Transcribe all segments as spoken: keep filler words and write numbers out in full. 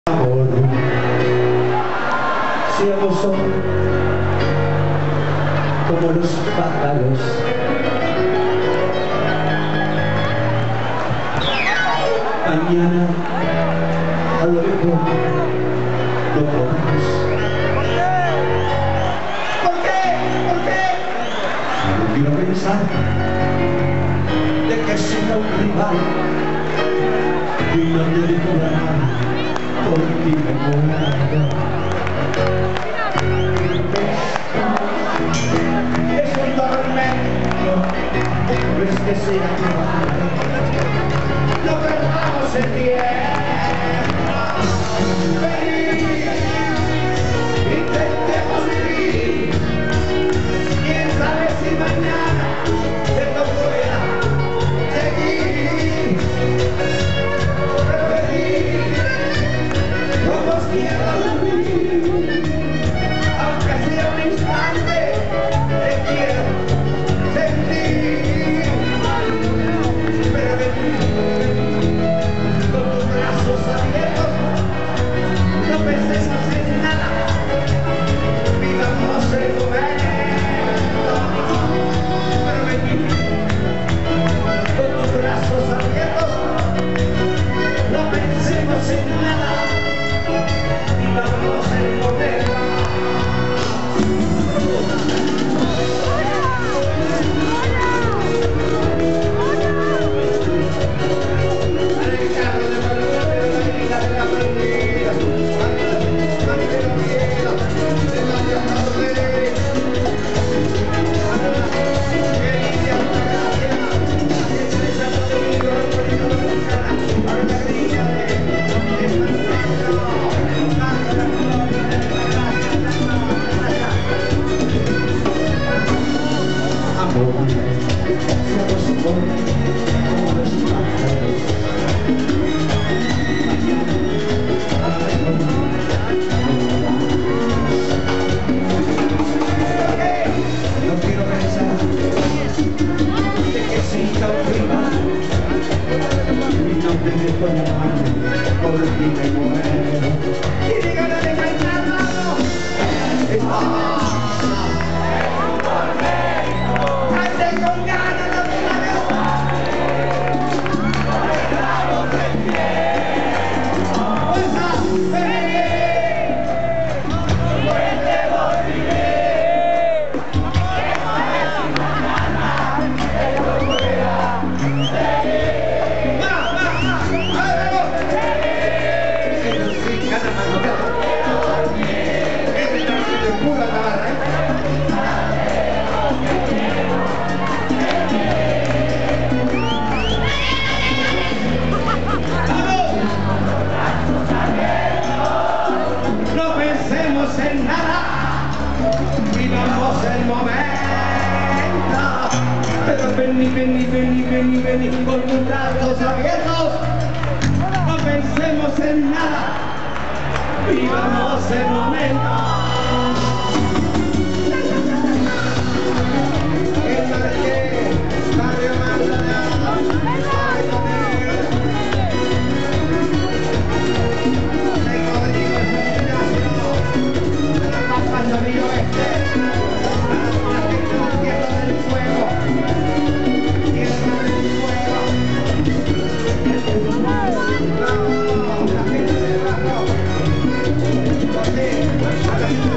amor, ciegos son como los pájaros. Mañana a lo lejos lo podemos. ¿Por qué? ¿Por qué? No quiero pensar de que sea un rival y no te digo nada por ti me muero. Es un tormento, no es que sea tu madre. No perdamos el tiempo. Vení, intentemos vivir. Quién sabe si mañana esto pueda seguir. Pero vení, como quiero vivir. Aunque sea un instante, te quiero sentir. Pero vení. No pensemos en nada, vivamos el momento. Pero vení, con tus brazos abiertos, no pensemos en nada, vivamos el momento. Por ti me muero. Y díganle de cantarlo. Ande con ganas de la fuerza, vení. Fuerte volveré. No pensemos en nada, vivamos el momento. Pero vení, vení, vení, vení, vení, con tus brazos abiertos. No pensemos en nada, vivamos el momento. El Marqués, Barrio Maldonado, Barrio Negro. Cuando miro este, la gente no quiero del fuego, quiero del fuego. No, la gente de abajo,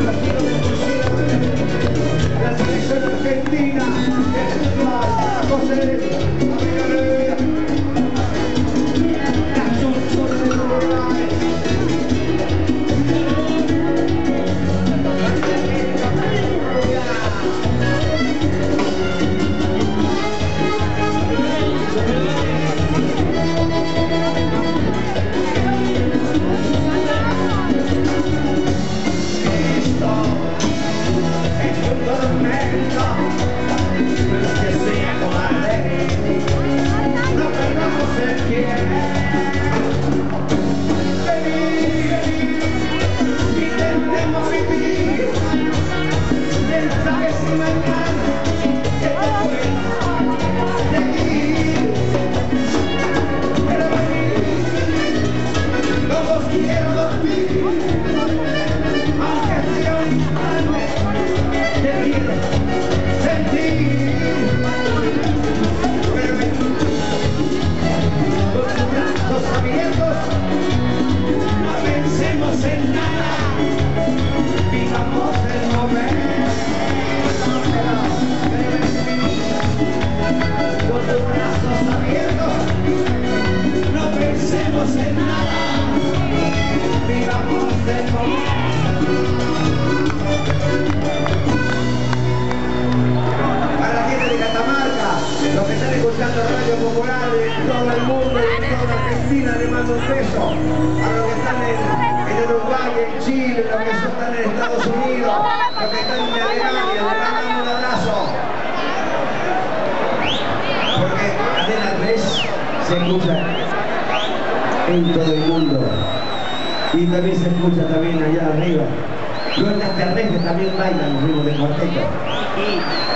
Brasil, los que están en Estados Unidos, los que están en Alemania, les mandamos un abrazo. Porque Antena tres se escucha en todo el mundo. Y también se escucha también allá arriba. Los extraterrestres también bailan los ritmos de cuarteto. Y